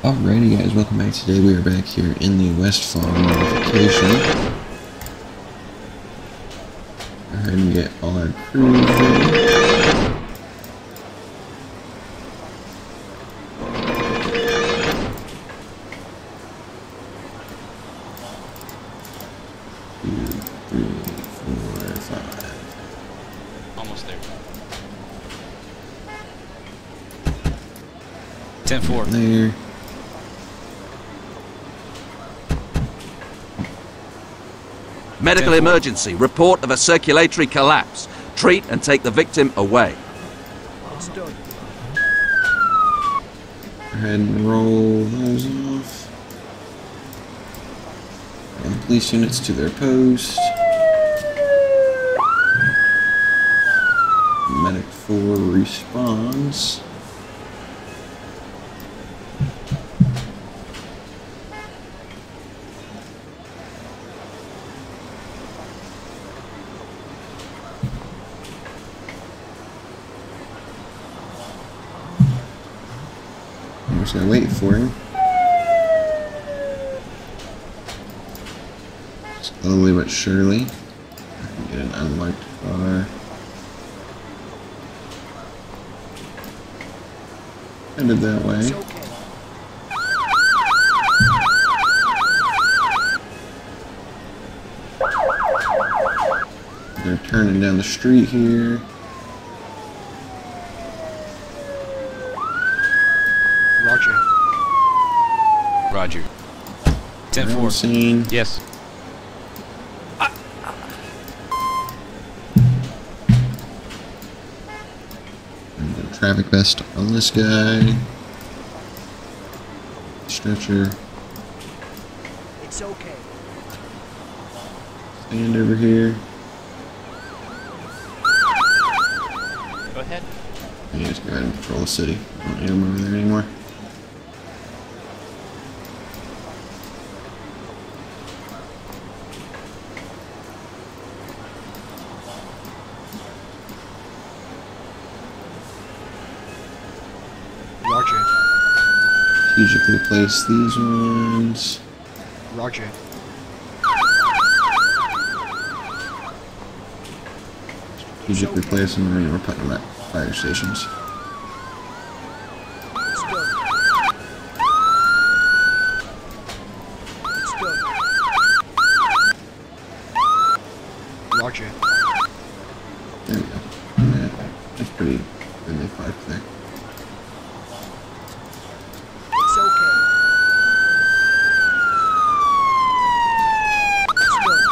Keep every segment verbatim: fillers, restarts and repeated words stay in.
Alrighty guys, welcome back. Today we are back here in the Westfall modification. Go ahead and get all our crew ready. Two, three, four, five. Almost there. ten four. There. Medical emergency. Report of a circulatory collapse. Treat and take the victim away. Go ahead and roll those off. And police units to their post. Medic four respawns. I'm just gonna wait for him. Slowly but surely. I can get an unmarked car. Headed that way. They're turning down the street here. Roger. Roger. ten four. Scene. Yes. And the traffic vest on this guy. Stretcher. It's okay. Stand over here. Go ahead. Yeah, just go ahead and patrol the city. I don't need them over there anymore. Roger. Strategically place these ones. Roger. Strategically place them, and we're putting them at fire stations. It's done. It's done. Roger. There we go. Yeah, that's pretty good. They parked there. It's okay. It's done.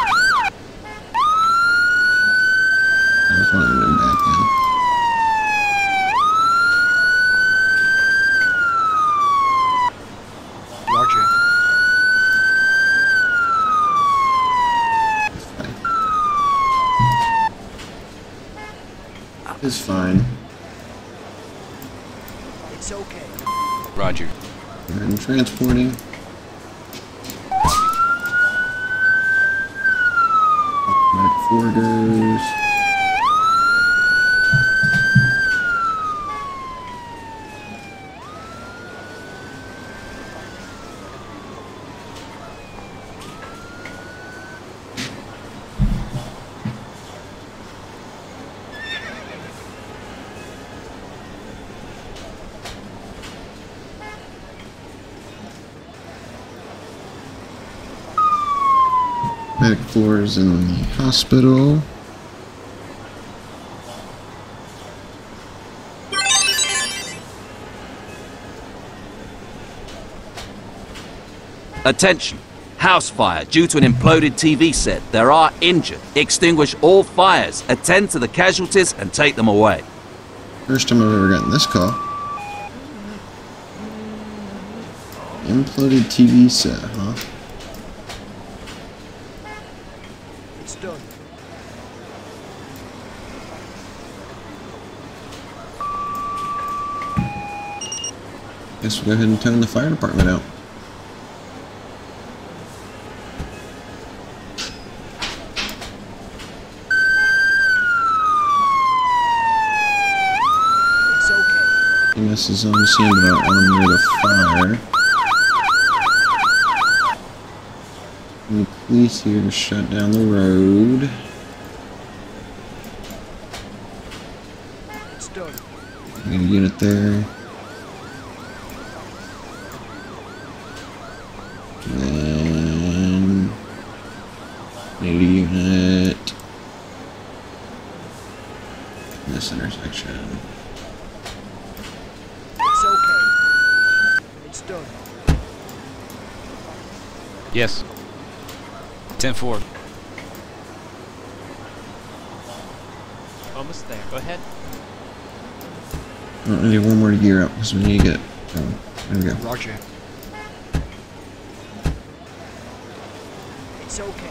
I was wanting them back in. Roger. It's fine. It's okay. Roger. Go ahead and transporting. Medic four goes. Medic four is in the hospital. Attention. House fire due to an imploded T V set. There are injured. Extinguish all fires. Attend to the casualties and take them away. First time I've ever gotten this call. Imploded T V set, huh? It's done. Guess we'll go ahead and tone the fire department out. It's okay. E M S is on the scene, but I don't want to near the fire. Police here to shut down the road. It's done. Get a unit there. Then need a unit in this intersection. It's okay. It's done. Yes. ten four. Almost there. Go ahead. Oh, I need one more to gear up because we need to get. Oh, there we go. Roger. It's okay.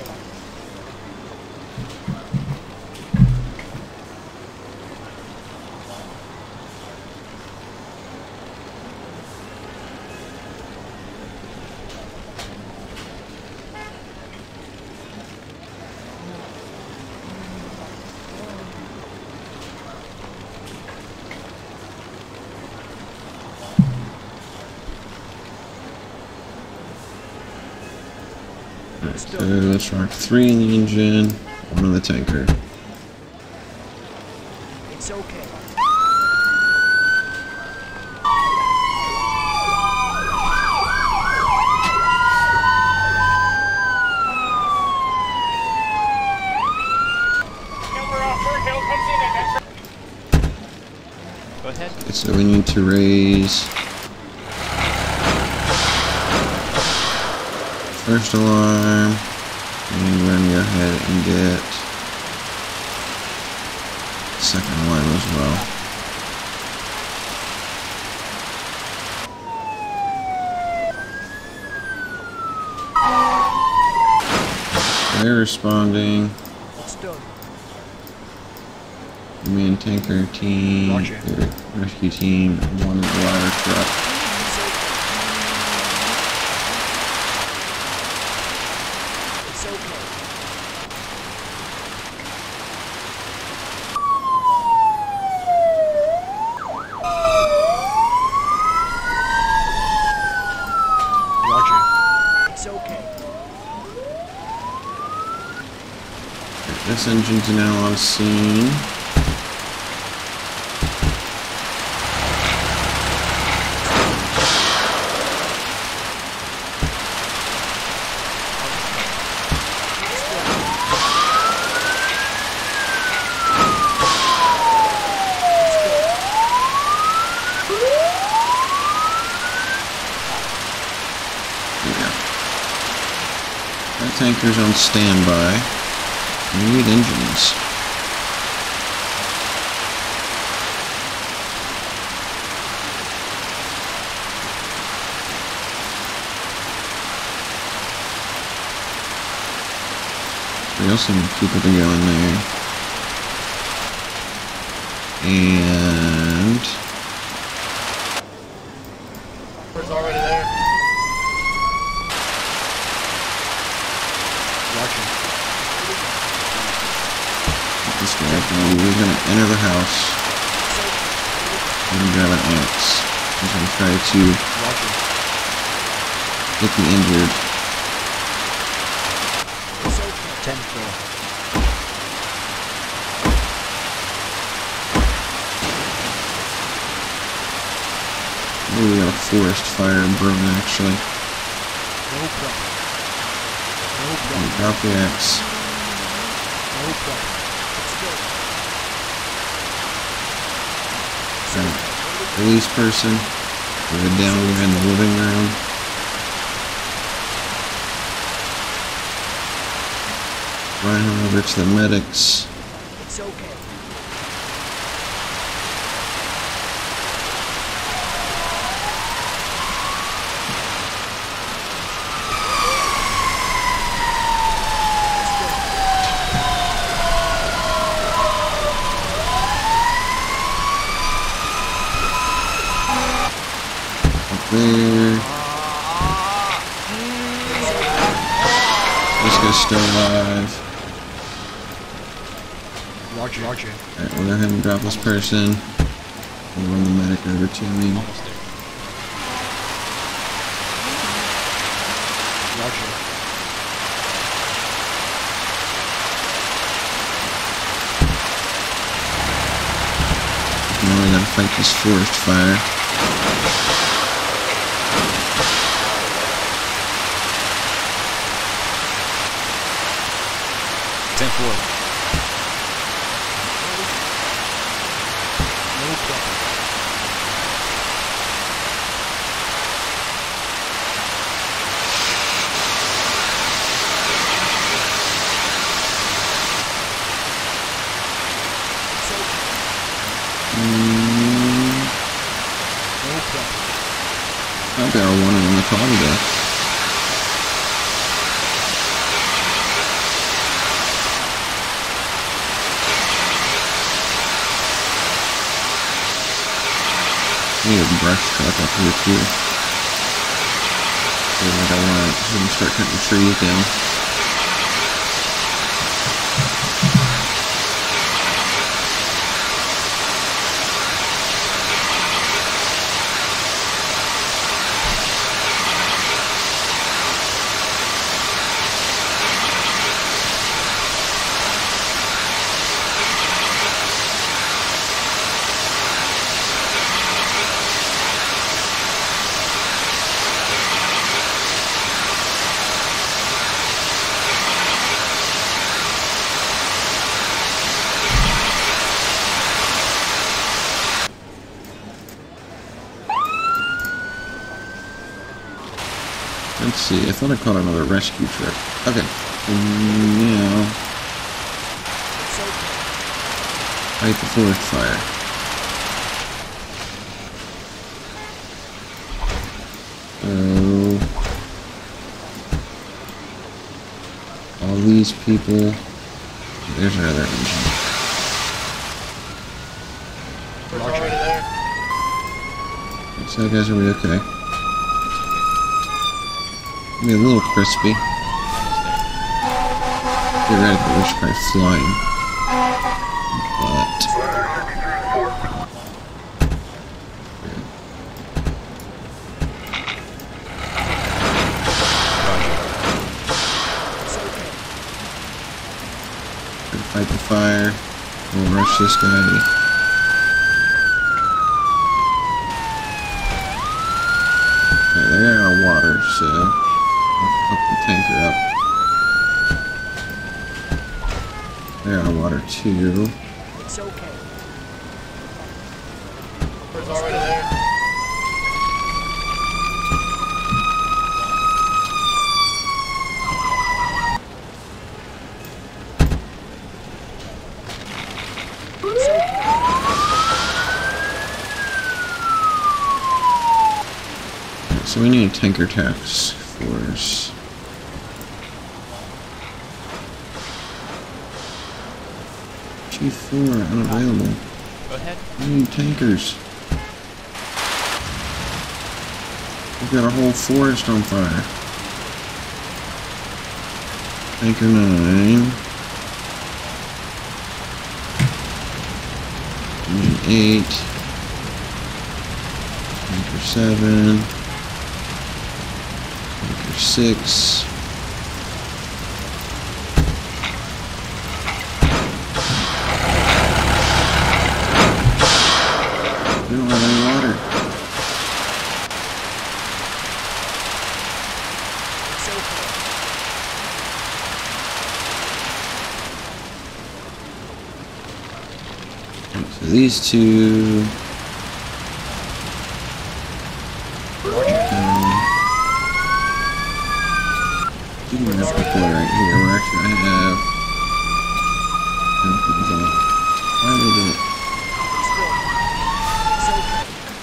So let's rock three in the engine, one on the tanker. It's okay. Go ahead. Okay, so we need to raise first alarm, and we're gonna go ahead and get second alarm as well. They're responding. It's done. The main tanker team, Roger. the rescue team, and one in the ladder truck. It's okay. It's okay. Roger. It's okay. This engine's now on scene. Yeah. That tanker's on standby. We need engines. We also need people to go in there. And It's already there. Roger. this guy, we're gonna enter the house. We're gonna grab an axe. We're gonna try to Roger. get the injured. It's okay. ten four. Oh, we got a forest fire brewing actually. No problem. No And problem. drop the axe. No problem. It's good. Right. Release person. We're down here in the living room. Run him over to the medics. It's okay. Up there. This guy's still alive. Roger. Roger. Alright, we'll go ahead and drop this person. We'll run the medic over to me. Almost there. Roger. fight this forest fire. ten four. No problem. It's okay. Mm, No problem. I bet I won it on the call today. I need a brush truck up here too. So like I want to start cutting trees down. Let's see, I thought I caught another rescue truck. Okay. Now, It's okay. fight the forest fire. So, all these people. There's our other engine. It's already there. So, guys, are we okay? Be a little crispy. Theoretically, we should try flying. But. It's okay. Gonna fight the fire. We'll rush this guy. Okay, they're out of water, so. Hook the tanker up. They're out of water too. It's okay. It's already there. It's okay. So we need a tanker tax force. G four unavailable. Go ahead. We need tankers. We've got a whole forest on fire. Tanker nine. Engine eight. Tanker seven. Tanker six. We don't have any water. It's okay. So these two. Um, do we have people right here? We're actually I have. Why did it? It's good. It's okay.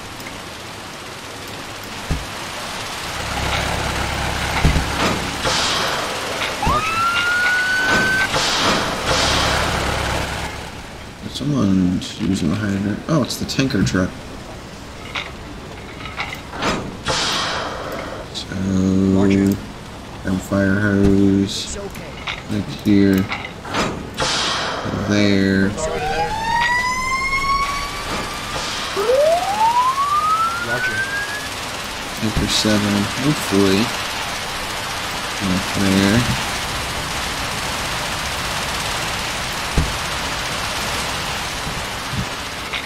Someone's using the hydrant. Oh, it's the tanker truck. So, grab fire hose. It's okay. Like here. There. It's already there. Roger. Tanker seven, hopefully. Up there.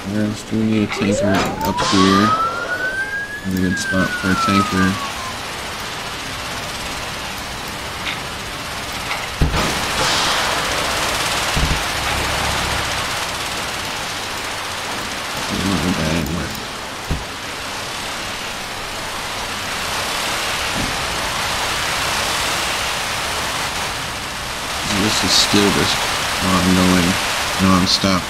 Where else do we need a tanker? Up here. Really good spot for a tanker. Not bad anymore. This is still just ongoing, non-stop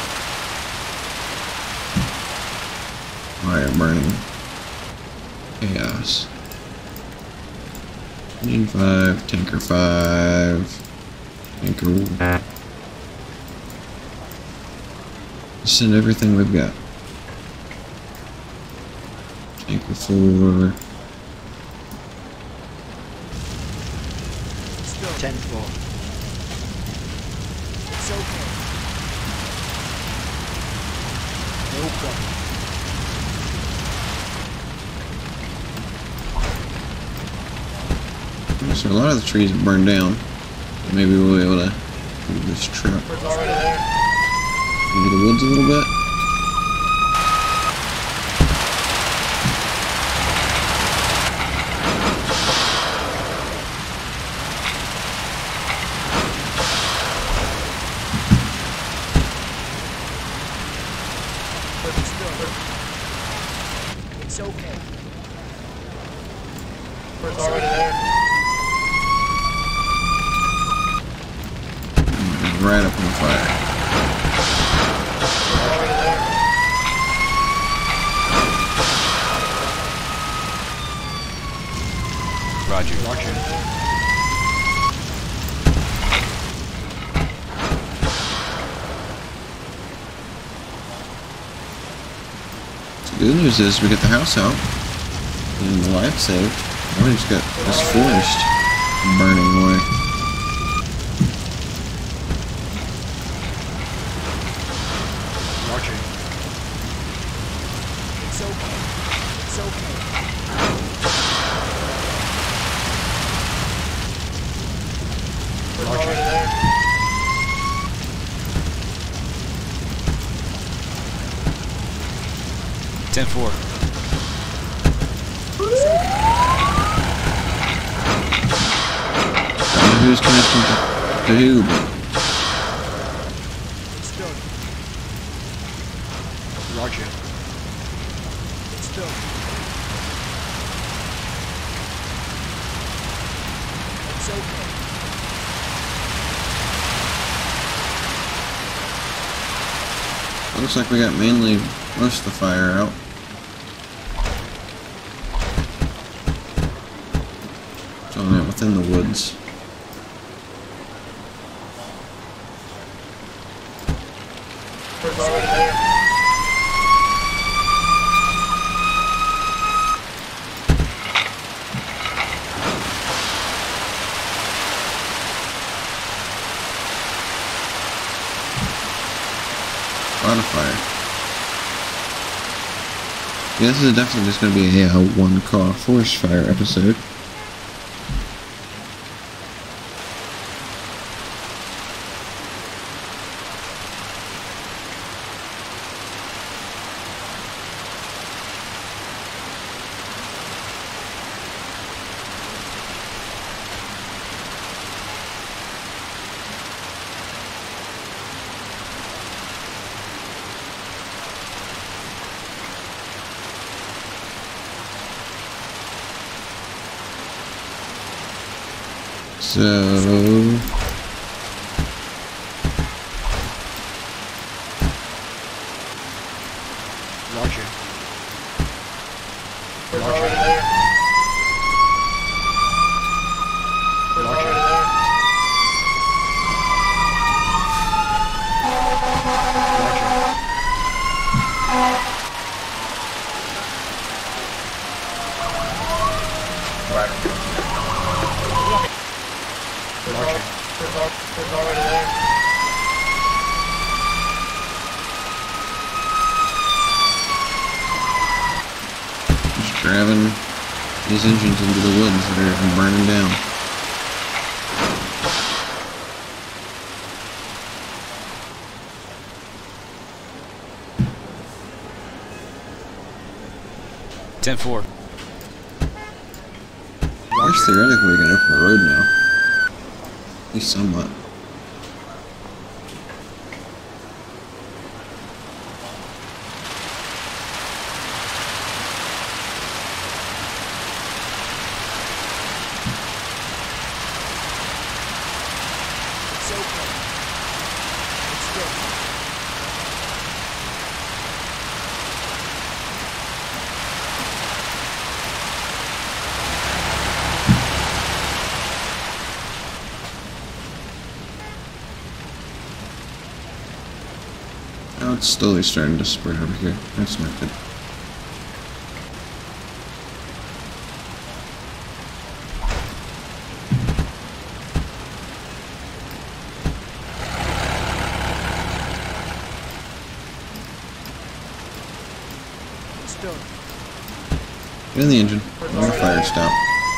fire burning chaos. Engine five, tanker five, tanker. Send everything we've got. Tanker four. ten four. It's okay. No problem. So a lot of the trees have burned down. Maybe we'll be able to move this truck Already there. into the woods a little bit. It's okay. Already there. Right up on fire. Already there. Roger. Roger. The good news is we get the house out and the life saved. Now we just got this forest burning away. Roger. It's okay. It's okay. Already there. ten four. I don't know who's connecting to, to who, but It's done. Roger. It's done. It's okay. looks like we got mainly most of the fire out. So now within the woods. Already there. A lot of fire. Yeah, this is definitely just going to be a uh, one call forest fire episode. So Roger. Already there. Already there. Already there. just driving these engines into the woods that are burning down. ten four. I guess theoretically we can open the road now. At least somewhat. It's okay. It's good. Now it's slowly starting to spread over here. That's not good. It's done. Get in the engine. Let the fire stop.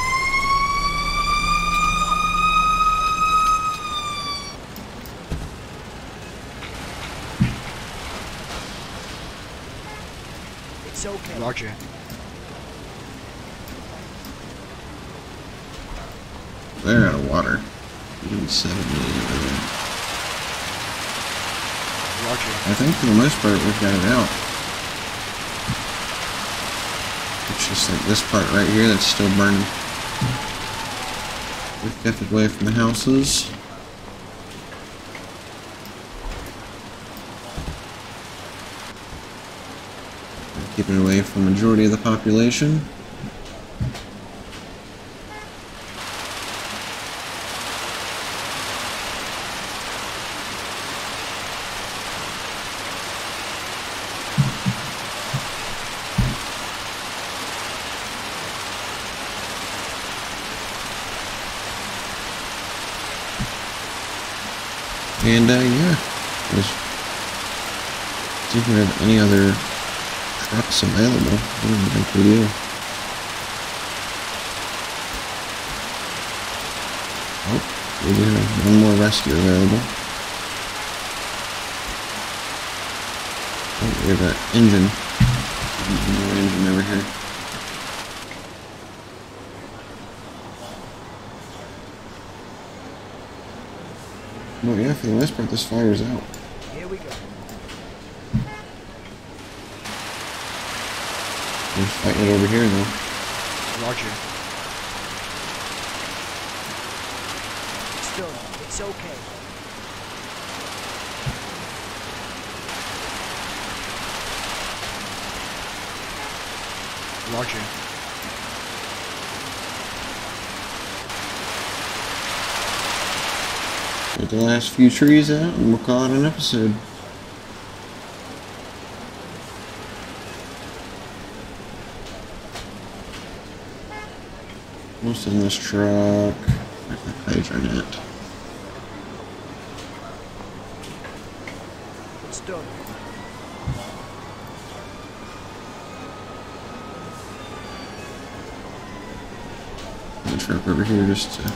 It's okay. Roger. They're out of water. eighty-seven over there. Roger. I think for the most part we've got it out. It's just like this part right here that's still burning. We've kept it away from the houses. Keeping it away from the majority of the population. And uh, yeah, just see if we have any other trucks available. I don't think we do. Oh, we do have one more rescue available. Oh, we have an engine. More engine over here. Well, yeah, for the most part, this fire's out. Here we go. We're just fighting it over here now. Roger. It's done. It's okay. Roger. Get the last few trees out and we'll call it an episode. What's in this truck? Where's my page on it? It's done. The truck over here just to...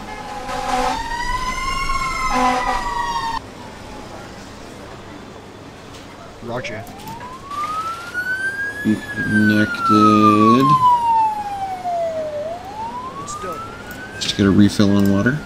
Roger. be connected. It's done. Just get a refill on water.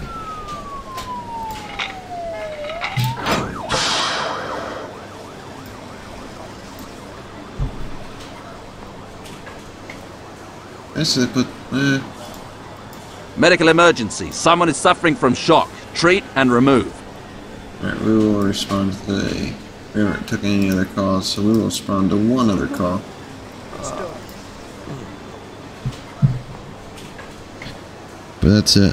That's it, but uh, Medical emergency. Someone is suffering from shock. Treat and remove. alright, we will respond to the. We haven't took any other calls, so we will respond to one other call. It's done. But that's it.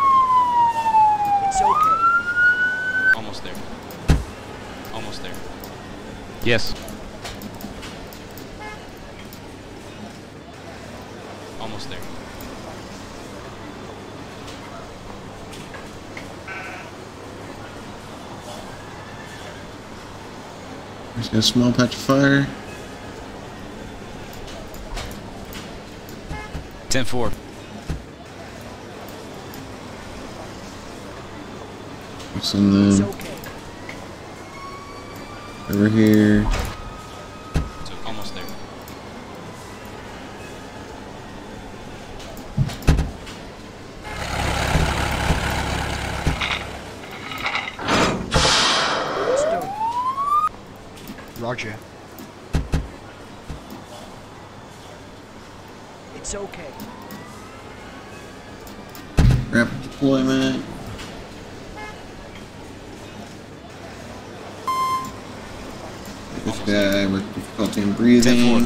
It's okay. Almost there. Almost there. Yes. Almost there. There's a small patch of fire. ten four. Some It's them okay. over here. So almost there. It's done. Roger. It's okay. Rapid deployment. This guy with difficulty in breathing.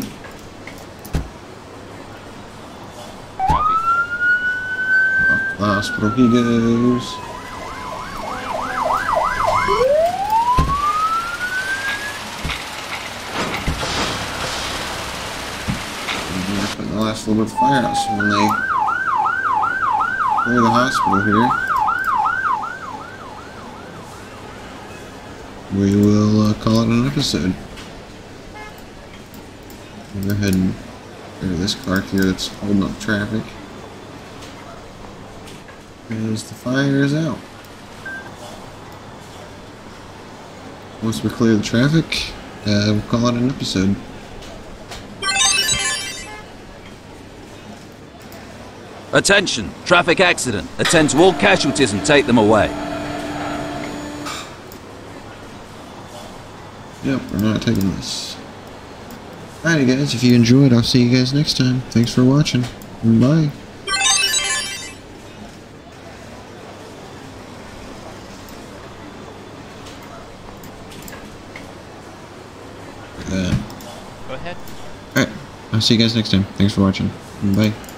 Copy. Off to the hospital he goes. And we're putting the last little bit of fire out, so when they clear the hospital here, we will uh, call it an episode. We'll go ahead and go to this car here that's holding up traffic. Because the fire is out. Once we clear the traffic, uh, we'll call it an episode. Attention! Traffic accident. Attend to all casualties and take them away. Yep, we're not taking this. Alrighty guys, if you enjoyed, I'll see you guys next time. Thanks for watching. Bye. Uh, Go ahead. Alright, I'll see you guys next time. Thanks for watching. Bye.